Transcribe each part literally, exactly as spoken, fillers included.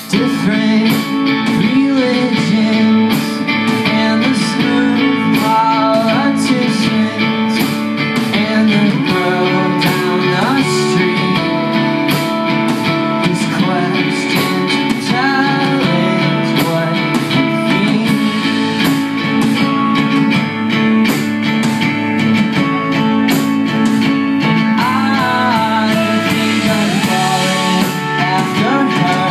different religions and the smooth politicians and the girl down the street whose questions challenge what you think. And I think I'm falling after her.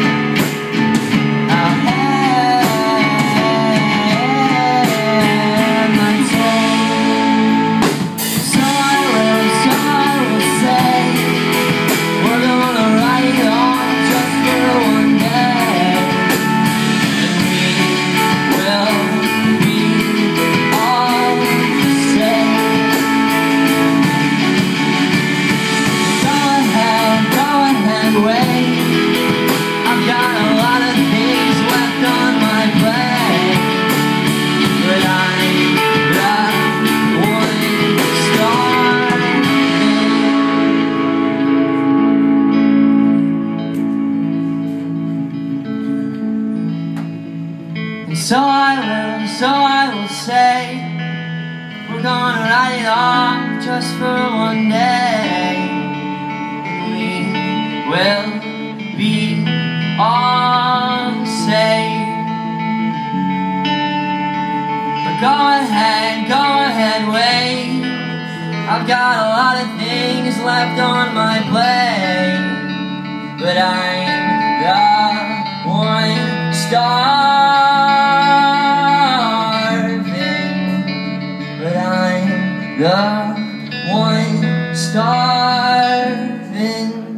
So I will, so I will say, we're gonna write it off just for one day. We will be all safe. But go ahead, go ahead, wait. I've got a lot of things left on my plate, but I'm the one star. The one starving.